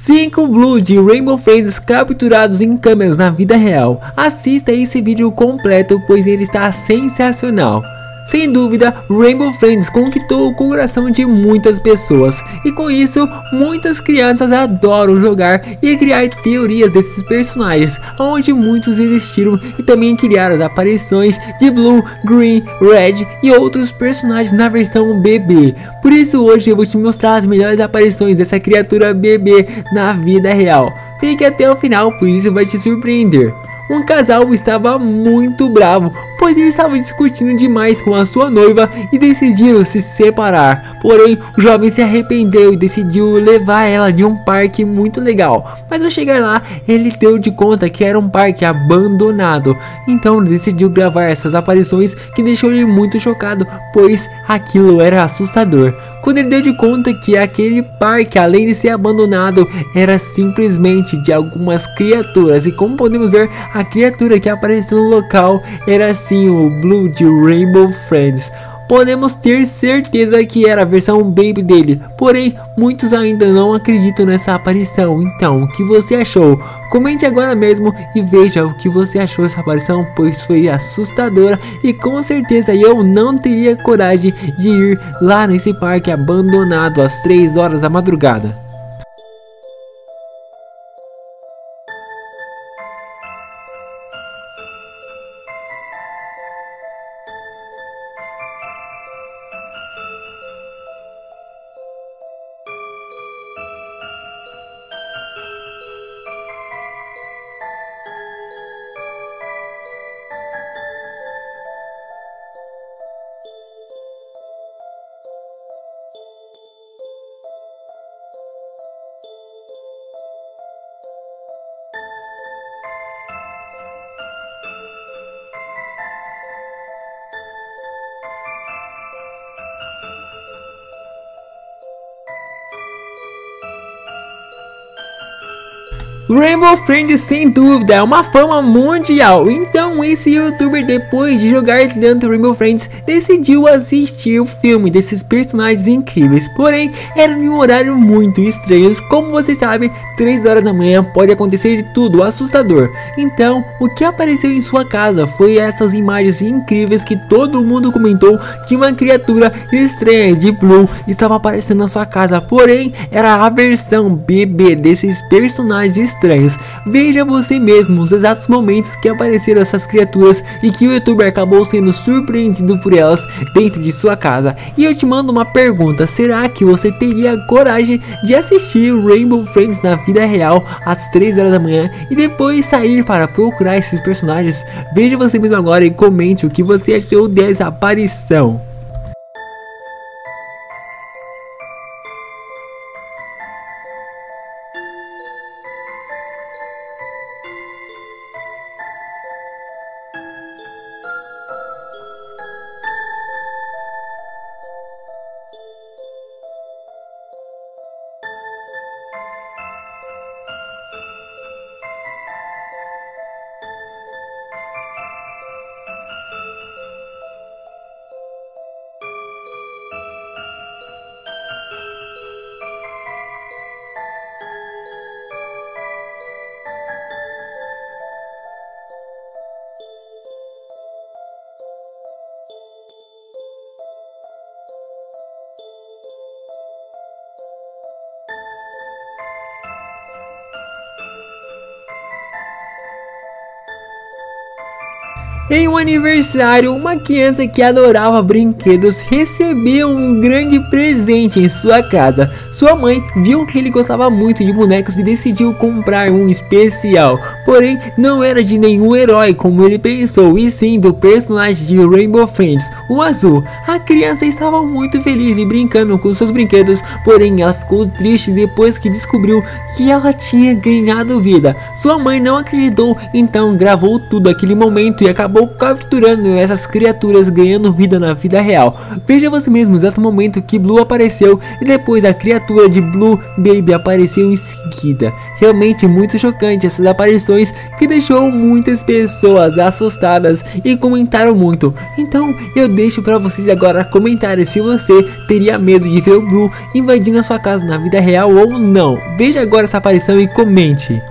5 Blue de Rainbow Friends capturados em câmeras na vida real. Assista esse vídeo completo, pois ele está sensacional. Sem dúvida, Rainbow Friends conquistou o coração de muitas pessoas, e com isso, muitas crianças adoram jogar e criar teorias desses personagens, onde muitos existiram e também criaram as aparições de Blue, Green, Red e outros personagens na versão bebê. Por isso hoje eu vou te mostrar as melhores aparições dessa criatura bebê na vida real. Fique até o final, pois isso vai te surpreender. Um casal estava muito bravo, pois eles estavam discutindo demais com a sua noiva e decidiram se separar. Porém, o jovem se arrependeu e decidiu levar ela de um parque muito legal. Mas ao chegar lá, ele deu de conta que era um parque abandonado. Então decidiu gravar essas aparições que deixou ele muito chocado, pois aquilo era assustador. Quando ele deu de conta que aquele parque, além de ser abandonado, era simplesmente de algumas criaturas. E como podemos ver, a criatura que apareceu no local era sim o Blue de Rainbow Friends. Podemos ter certeza que era a versão baby dele, porém muitos ainda não acreditam nessa aparição. Então, o que você achou? Comente agora mesmo e veja o que você achou dessa aparição, pois foi assustadora e com certeza eu não teria coragem de ir lá nesse parque abandonado às 3 horas da madrugada. Rainbow Friends sem dúvida é uma fama mundial, então esse youtuber, depois de jogar tanto Rainbow Friends, decidiu assistir o filme desses personagens incríveis. Porém, era em um horário muito estranho, como vocês sabem, 3 horas da manhã pode acontecer de tudo assustador. Então, o que apareceu em sua casa foi essas imagens incríveis que todo mundo comentou que uma criatura estranha de Blue estava aparecendo na sua casa, porém, era a versão bebê desses personagens estranhos. Veja você mesmo os exatos momentos que apareceram essas criaturas e que o youtuber acabou sendo surpreendido por elas dentro de sua casa. E eu te mando uma pergunta: será que você teria coragem de assistir o Rainbow Friends na vida real às 3 horas da manhã e depois sair para procurar esses personagens? Veja você mesmo agora e comente o que você achou dessa aparição. Em um aniversário, uma criança que adorava brinquedos recebeu um grande presente em sua casa. Sua mãe viu que ele gostava muito de bonecos e decidiu comprar um especial. Porém, não era de nenhum herói como ele pensou, e sim do personagem de Rainbow Friends, o azul. A criança estava muito feliz e brincando com seus brinquedos, porém ela ficou triste depois que descobriu que ela tinha ganhado vida. Sua mãe não acreditou, então gravou tudo aquele momento e acabou acabou capturando essas criaturas, ganhando vida na vida real. Veja você mesmo no exato momento que Blue apareceu e depois a criatura de Blue Baby apareceu em seguida. Realmente muito chocante essas aparições, que deixou muitas pessoas assustadas e comentaram muito. Então eu deixo para vocês agora comentarem se você teria medo de ver o Blue invadindo a sua casa na vida real ou não. Veja agora essa aparição e comente.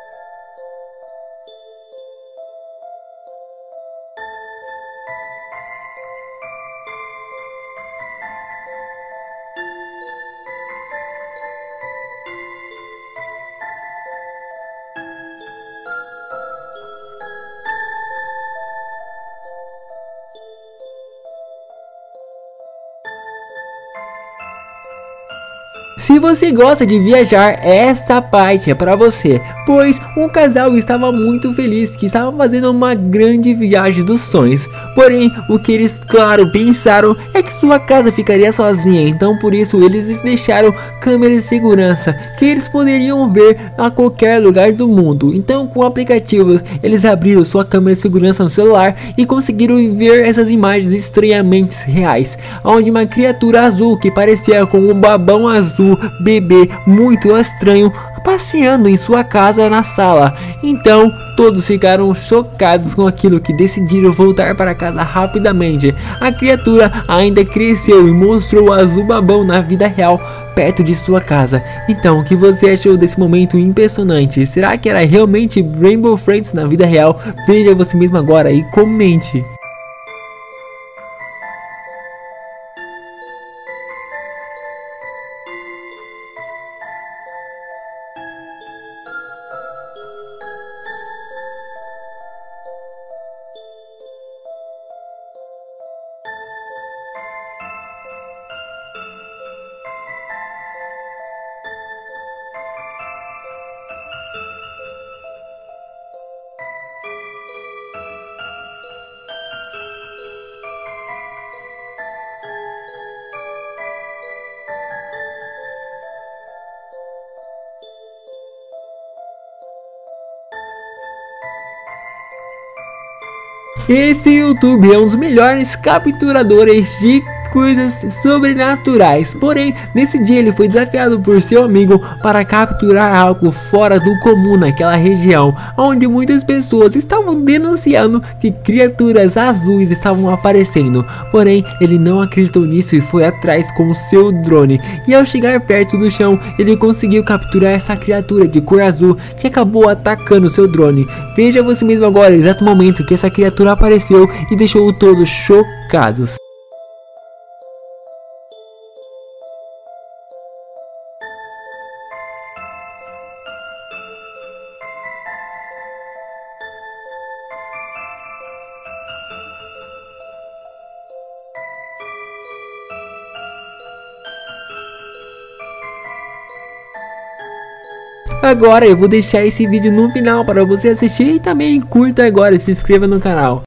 Se você gosta de viajar, essa parte é para você, pois um casal estava muito feliz que estava fazendo uma grande viagem dos sonhos. Porém, o que eles, claro, pensaram é que sua casa ficaria sozinha, então por isso eles deixaram câmeras de segurança que eles poderiam ver a qualquer lugar do mundo. Então, com aplicativos, eles abriram sua câmera de segurança no celular e conseguiram ver essas imagens estranhamente reais, onde uma criatura azul que parecia com um babão azul bebê muito estranho passeando em sua casa na sala. Então todos ficaram chocados com aquilo, que decidiram voltar para casa rapidamente. A criatura ainda cresceu e mostrou o azul babão na vida real perto de sua casa. Então, o que você achou desse momento impressionante? Será que era realmente Rainbow Friends na vida real? Veja você mesmo agora e comente. Esse YouTube é um dos melhores capturadores de coisas sobrenaturais. Porém, nesse dia ele foi desafiado por seu amigo para capturar algo fora do comum naquela região, onde muitas pessoas estavam denunciando que criaturas azuis estavam aparecendo. Porém, ele não acreditou nisso e foi atrás com seu drone. E ao chegar perto do chão, ele conseguiu capturar essa criatura de cor azul que acabou atacando seu drone. Veja você mesmo agora o exato momento que essa criatura apareceu e deixou todos chocados. Agora eu vou deixar esse vídeo no final para você assistir e também curta agora e se inscreva no canal.